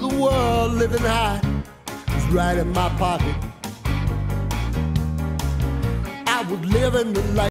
the world, living high, is right in my pocket. I would live in the light.